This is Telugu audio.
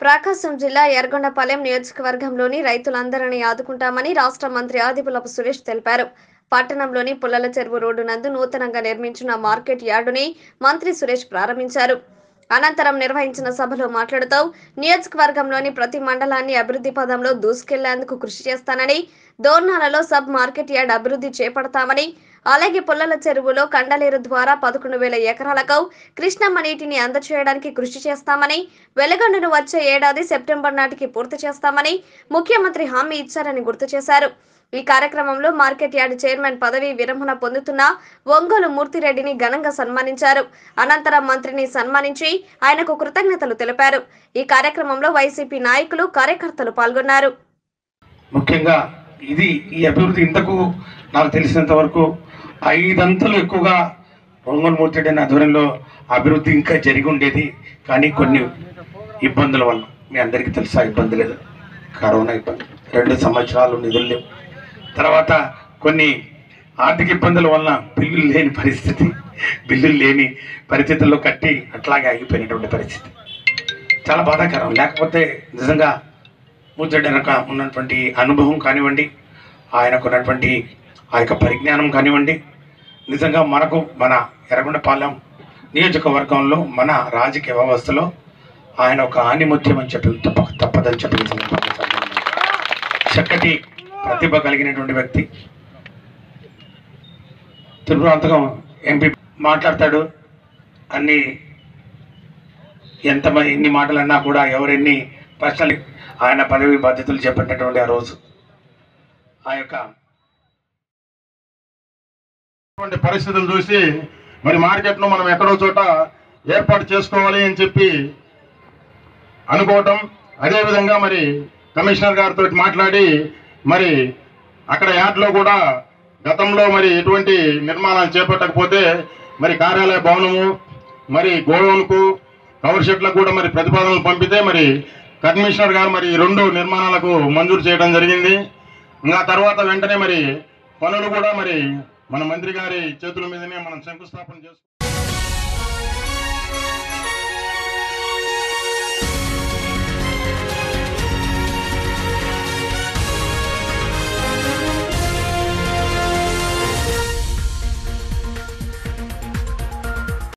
ప్రకాశం జిల్లా ఎర్గొండపాలెం నియోజకవర్గంలోని రైతులందరినీ ఆదుకుంటామని రాష్ట్ర మంత్రి ఆదిపులపు సురేష్ తెలిపారు. పట్టణంలోని పుల్లల చెరువు రోడ్డు నందు నూతనంగా నిర్మించిన మార్కెట్ యార్డుని మంత్రి సురేష్ ప్రారంభించారు. అనంతరం నిర్వహించిన సభలో మాట్లాడుతూ నియోజకవర్గంలోని ప్రతి మండలాన్ని అభివృద్ధి పదంలో దూసుకెళ్లేందుకు కృషి చేస్తానని, దోర్నాలలో సబ్ మార్కెట్ యార్డ్ అభివృద్ధి చేపడతామని, అలాగే పుల్లల చెరువులో కండలేరు ద్వారా 11,000 ఎకరాలకు కృష్ణమ్మ నీటిని అందచేయడానికి కృషి చేస్తామని, వెలుగొండను వచ్చే ఏడాది సెప్టెంబర్ నాటికి పూర్తి చేస్తామని ముఖ్యమంత్రి హామీ ఇచ్చారని గుర్తు చేశారు. ఈ కార్యక్రమంలో మార్కెట్ యార్డ్ చైర్మన్ పదవి విరమణ పొందుతున్న ఒంగోలు మూర్తిరెడ్డిని ఘనంగా సన్మానించారు. అనంతరం మంత్రిని సన్మానించి ఆయనకు కృతజ్ఞతలు తెలిపారు. ఈ కార్యక్రమంలో వైసీపీ నాయకులు, కార్యకర్తలు పాల్గొన్నారు. ముఖ్యంగా ఈ అభివృద్ధి ఇంతకు నాకు తెలిసినంత వరకు 5 అంతలు ఎక్కువగా ఒంగోలు మూర్తిరెడ్డి ఆధ్వర్యంలో అభివృద్ధి ఇంకా జరిగి ఉండేది. కానీ కొన్ని ఇబ్బందుల వల్ల, మీ అందరికీ తెలుసా ఇబ్బంది లేదు, కరోనా ఇబ్బంది, 2 సంవత్సరాలు నిధులు లేవు, తర్వాత కొన్ని ఆర్థిక ఇబ్బందుల వలన బిల్లులు లేని పరిస్థితుల్లో కట్టి అట్లాగే ఆగిపోయినటువంటి పరిస్థితి చాలా బాధాకరం. లేకపోతే నిజంగా మూర్తిరెడ్డి ఉన్నటువంటి అనుభవం కానివ్వండి, ఆయనకు ఉన్నటువంటి ఆ యొక్క పరిజ్ఞానం కానివ్వండి, నిజంగా మనకు మన ఎర్రగొండపాలెం నియోజకవర్గంలో మన రాజకీయ వ్యవస్థలో ఆయన ఒక ఆణిముత్యం అని చెప్పి తప్పదని చెప్పి చక్కటి ప్రతిభ కలిగినటువంటి వ్యక్తి. తిరుపతింతకం ఎంపీ మాట్లాడతాడు, ఎన్ని మాటలన్నా కూడా ఎవరెన్ని ప్రశ్నలు, ఆయన పదవి బాధ్యతలు చేపట్టినటువంటి ఆ రోజు ఆ యొక్క పరిస్థితులు చూసి మరి మార్కెట్ను మనం ఎక్కడో చోట ఏర్పాటు చేసుకోవాలి అని చెప్పి అనుకోవటం, అదేవిధంగా మరి కమిషనర్ గారితో మాట్లాడి మరి అక్కడ యార్డ్లో కూడా గతంలో మరి ఎటువంటి నిర్మాణాలు చేపట్టకపోతే మరి కార్యాలయ భవనము, మరి గోడౌన్కు, కవర్ షెడ్లకు కూడా మరి ప్రతిపాదనలు పంపితే మరి కమిషనర్ గారు మరి 2 నిర్మాణాలకు మంజూరు చేయడం జరిగింది. ఇంకా తర్వాత వెంటనే మరి పనులు కూడా మరి మన మంత్రి గారి చేతుల మీదనే మనం శంకుస్థాపన చేసుకుంటాం.